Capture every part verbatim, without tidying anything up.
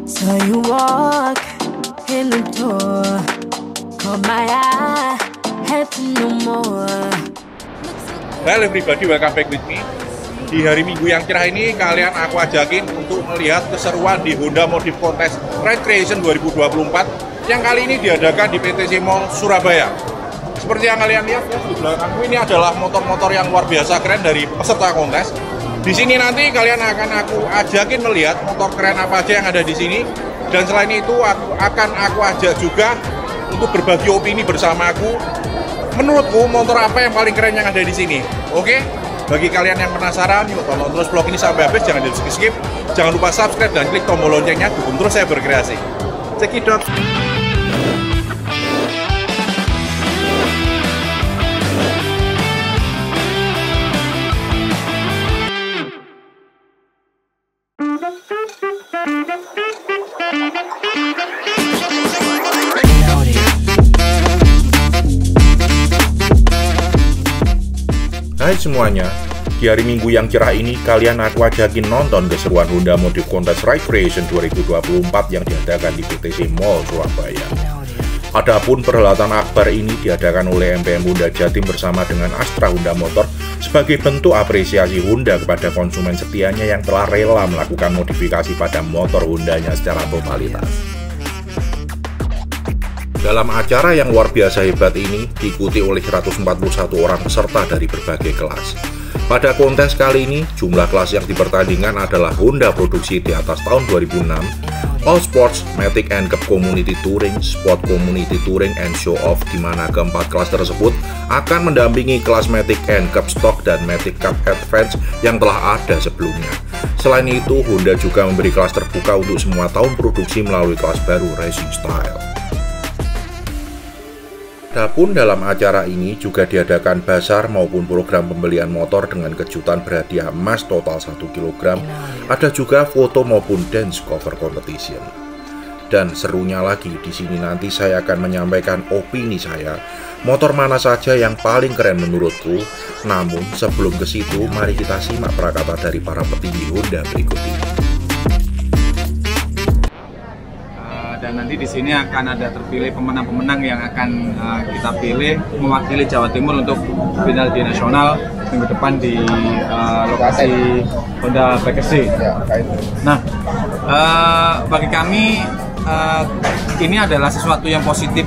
So you walk in the door, caught my eye, had to know more. Hello everybody, welcome back with me. Di hari Minggu yang cerah ini, kalian aku ajakin untuk melihat keseruan di Honda Modif Contest Ride Creation dua ribu dua puluh empat yang kali ini diadakan di P T C Mall Surabaya. Seperti yang kalian lihat ya, di belakangku ini adalah motor-motor yang luar biasa keren dari peserta kontes. Di sini nanti kalian akan aku ajakin melihat motor keren apa aja yang ada di sini. Dan selain itu aku akan aku ajak juga untuk berbagi opini bersama aku. Menurutku motor apa yang paling keren yang ada di sini? Oke? Bagi kalian yang penasaran, yuk tonton terus vlog ini sampai habis, jangan di skip-skip. Jangan lupa subscribe dan klik tombol loncengnya, dukung terus saya berkreasi. Cekidot. Hai semuanya, di hari Minggu yang cerah ini kalian aku ajakin nonton keseruan Honda Modif Contest Ride Creation dua ribu dua puluh empat yang diadakan di P T C Mall Surabaya. Adapun perhelatan akbar ini diadakan oleh M P M Honda Jatim bersama dengan Astra Honda Motor sebagai bentuk apresiasi Honda kepada konsumen setianya yang telah rela melakukan modifikasi pada motor Hondanya secara totalitas. Dalam acara yang luar biasa hebat ini diikuti oleh seratus empat puluh satu orang peserta dari berbagai kelas. Pada kontes kali ini, jumlah kelas yang dipertandingkan adalah Honda produksi di atas tahun dua ribu enam, All Sports, Matic and Cup Community Touring, Sport Community Touring, and Show Off, di mana keempat kelas tersebut akan mendampingi kelas Matic and Cup Stock dan Matic Cup Advance yang telah ada sebelumnya. Selain itu, Honda juga memberi kelas terbuka untuk semua tahun produksi melalui kelas baru Racing Style. Adapun dalam acara ini juga diadakan bazar maupun program pembelian motor dengan kejutan berhadiah emas total satu kilogram. Ada juga foto maupun dance cover competition. Dan serunya lagi, di sini nanti saya akan menyampaikan opini saya, motor mana saja yang paling keren menurutku. Namun sebelum ke situ, mari kita simak prakata dari para petinggi Honda berikut ini. Dan nanti di sini akan ada terpilih pemenang-pemenang yang akan uh, kita pilih mewakili Jawa Timur untuk final di nasional minggu depan di uh, lokasi Honda B K C. Nah, uh, bagi kami uh, ini adalah sesuatu yang positif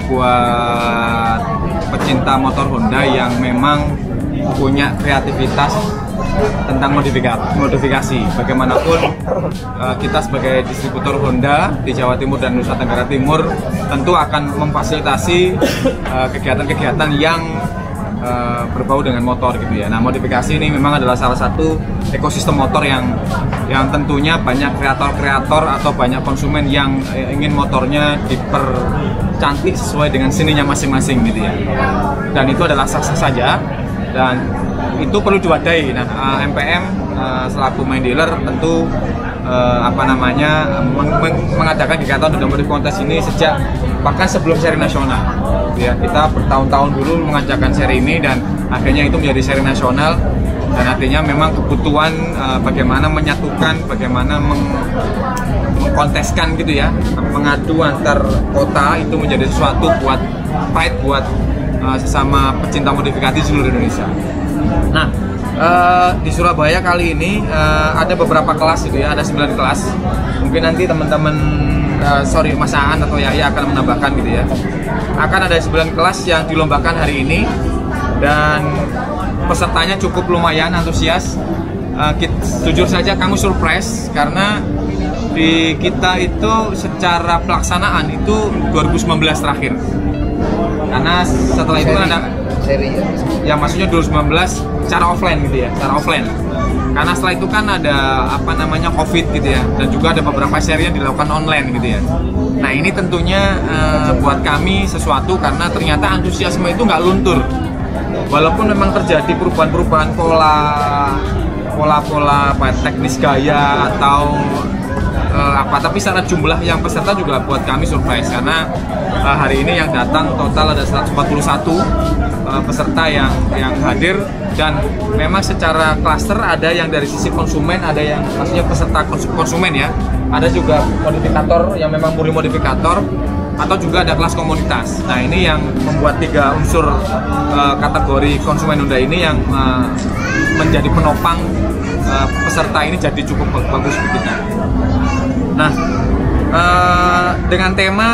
buat pecinta motor Honda yang memang punya kreativitas tentang modifikasi. modifikasi. Bagaimanapun uh, kita sebagai distributor Honda di Jawa Timur dan Nusa Tenggara Timur tentu akan memfasilitasi kegiatan-kegiatan uh, yang uh, berbau dengan motor gitu ya. Nah, modifikasi ini memang adalah salah satu ekosistem motor yang yang tentunya banyak kreator-kreator atau banyak konsumen yang ingin motornya dipercantik sesuai dengan seninya masing-masing gitu ya. Dan itu adalah sah-sah saja dan itu perlu diwadahi. Nah, M P M uh, selaku main dealer tentu uh, apa namanya meng meng mengadakan kegiatan Honda Modif Contest ini sejak bahkan sebelum seri nasional. Ya, kita bertahun-tahun dulu mengajakkan seri ini dan akhirnya itu menjadi seri nasional. Dan artinya memang kebutuhan uh, bagaimana menyatukan, bagaimana meng mengkonteskan gitu ya, mengadu antar kota itu menjadi sesuatu buat fight buat uh, sesama pecinta modifikasi seluruh Indonesia. Nah, uh, di Surabaya kali ini uh, ada beberapa kelas gitu ya, ada sembilan kelas. Mungkin nanti teman-teman, uh, sorry Mas Aan atau Yaya akan menambahkan gitu ya. Akan ada sembilan kelas yang dilombakan hari ini dan pesertanya cukup lumayan antusias. Uh, kita, jujur saja kami surprise karena di kita itu secara pelaksanaan itu dua ribu sembilan belas terakhir. Karena setelah itu kan ada seri ya. Ya maksudnya dua ribu sembilan belas secara offline gitu ya, secara offline. Karena setelah itu kan ada apa namanya Covid gitu ya, dan juga ada beberapa seri yang dilakukan online gitu ya. Nah, ini tentunya uh, buat kami sesuatu karena ternyata antusiasme itu nggak luntur. Walaupun memang terjadi perubahan-perubahan pola pola-pola teknis gaya atau uh, apa, tapi secara jumlah yang peserta juga buat kami surprise karena uh, hari ini yang datang total ada seratus empat puluh satu uh, peserta yang yang hadir, dan memang secara klaster ada yang dari sisi konsumen, ada yang maksudnya peserta konsumen ya, ada juga modifikator yang memang murni modifikator, atau juga ada kelas komunitas. Nah ini yang membuat tiga unsur uh, kategori konsumen Honda ini yang uh, menjadi penopang uh, peserta ini jadi cukup bagus untuk kita. Nah uh, dengan tema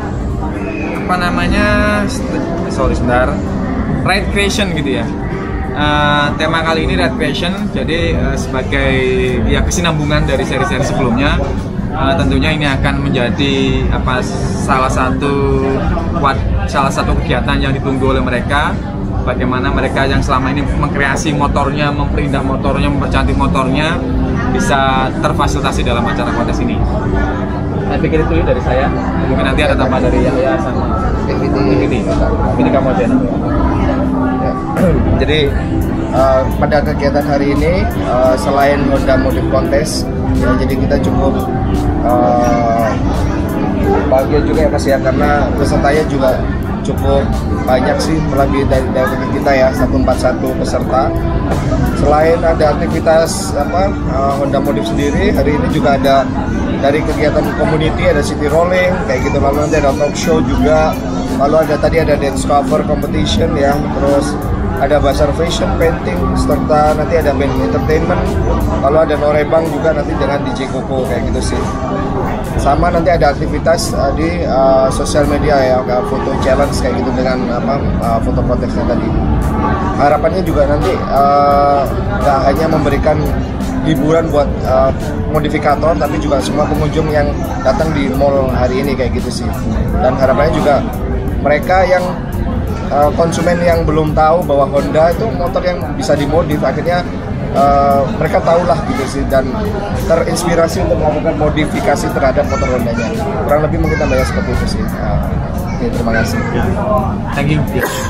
apa namanya, sorry sebentar, ride creation gitu ya. Uh, tema kali ini ride creation, jadi uh, sebagai ya kesinambungan dari seri-seri sebelumnya. Uh, tentunya ini akan menjadi apa salah satu salah satu kegiatan yang ditunggu oleh mereka. Bagaimana mereka yang selama ini mengkreasi motornya, memperindah motornya, mempercantik motornya, bisa terfasilitasi dalam acara kontes ini. Saya pikir itu dari saya. Mungkin nanti ada tambah dari Yahya sama Infinity. Ini kamu aja. Ya. Jadi uh, pada kegiatan hari ini uh, selain Honda Modif Kontes, ya, jadi kita cukup uh, bahagia juga ya Mas ya, karena pesertanya juga cukup banyak sih, melebihi dari dari kita ya, seratus empat puluh satu peserta. Selain ada aktivitas apa uh, Honda Modif sendiri, hari ini juga ada dari kegiatan community, ada city rolling kayak gitu, lalu nanti ada talk show juga, lalu ada tadi ada dance cover competition ya, terus ada bazar fashion, painting, serta nanti ada band entertainment, lalu ada norebang juga nanti dengan D J Koko kayak gitu sih. Sama nanti ada aktivitas uh, di uh, sosial media ya, foto challenge kayak gitu dengan apa uh, foto kontesnya tadi. Harapannya juga nanti nggak uh, hanya memberikan hiburan buat uh, modifikator, tapi juga semua pengunjung yang datang di mall hari ini kayak gitu sih. Dan harapannya juga mereka yang uh, konsumen yang belum tahu bahwa Honda itu motor yang bisa dimodif, akhirnya uh, mereka tahulah gitu sih, dan terinspirasi untuk melakukan modifikasi terhadap motor Hondanya. Kurang lebih mungkin tambahnya seperti itu sih. Uh, oke, terima kasih. Thank you.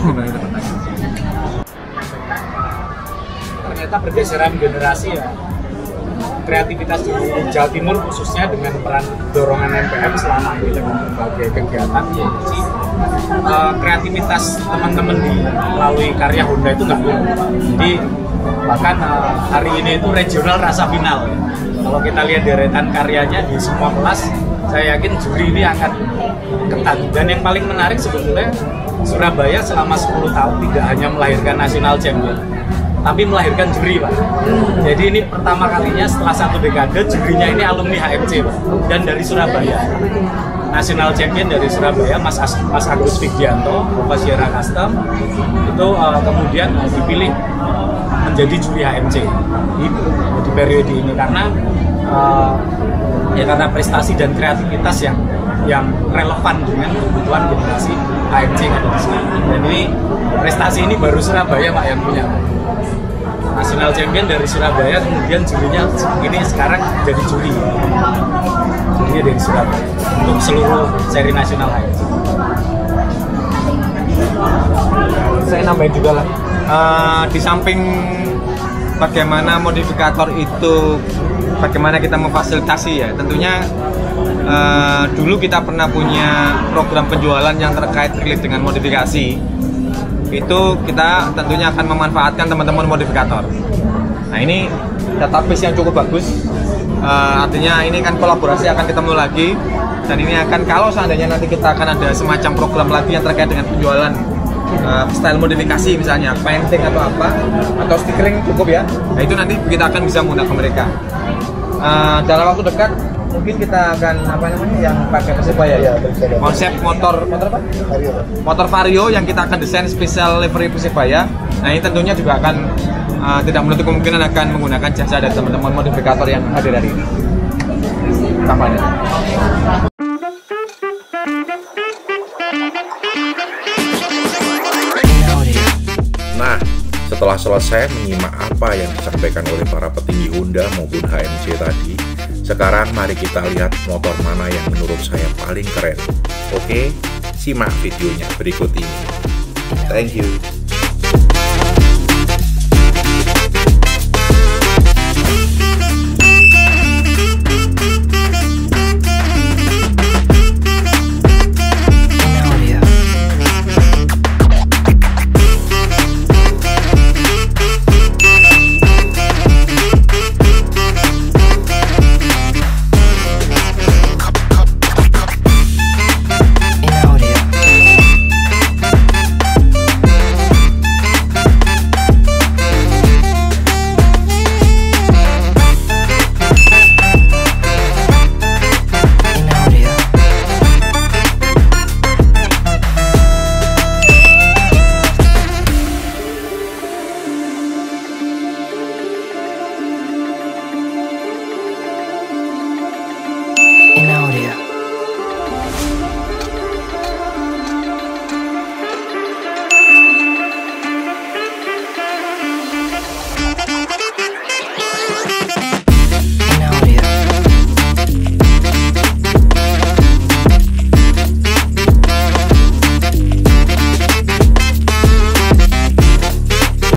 Ternyata pergeseran generasi ya, kreativitas di Jawa Timur khususnya dengan peran dorongan M P M selama ini dengan berbagai kegiatan, ya sih uh, kreativitas teman-teman di melalui karya Honda itu nggak turun. Jadi bahkan uh, hari ini itu regional rasa final. Kalau kita lihat deretan karyanya di semua kelas, saya yakin juri ini akan ketat. Dan yang paling menarik sebetulnya, Surabaya selama sepuluh tahun tidak hanya melahirkan national champion, tapi melahirkan juri, Pak. Jadi ini pertama kalinya setelah satu dekade jurinya ini alumni H M C, Pak. Dan dari Surabaya. National champion dari Surabaya, Mas, As Mas Agus Vigianto, Bapak Sierra Custom, itu uh, kemudian uh, dipilih menjadi juri H M C di, di periode ini karena uh, ya karena prestasi dan kreativitas yang yang relevan dengan kebutuhan generasi H M C yang ada di sini. Dan ini prestasi ini baru Surabaya, Pak, yang punya. National champion dari Surabaya, kemudian jurinya ini sekarang jadi juri jurinya dari Surabaya untuk seluruh seri nasional H M C. Saya nambahin juga lah, uh, di samping bagaimana modifikator itu, bagaimana kita memfasilitasi ya, tentunya uh, dulu kita pernah punya program penjualan yang terkait relate dengan modifikasi. Itu kita tentunya akan memanfaatkan teman-teman modifikator. Nah ini database yang cukup bagus, uh, artinya ini kan kolaborasi akan ketemu lagi, dan ini akan, kalau seandainya nanti kita akan ada semacam program lagi yang terkait dengan penjualan uh, style modifikasi, misalnya painting atau apa, atau stickering cukup ya, nah itu nanti kita akan bisa menggunakan mereka. Uh, dalam waktu dekat mungkin kita akan apa namanya yang pakai Persebaya ya, konsep motor motor apa? Vario. Motor Vario yang kita akan desain spesial livery Persebaya. Nah ini tentunya juga akan uh, tidak menutup kemungkinan akan menggunakan jasa dari teman-teman modifikator yang hadir hari ini. Tampaknya. Nah, setelah selesai menyimak apa yang disampaikan oleh para petinggi Honda maupun H M C tadi, sekarang mari kita lihat motor mana yang menurut saya paling keren. Oke, simak videonya berikut ini. Thank you. in audio.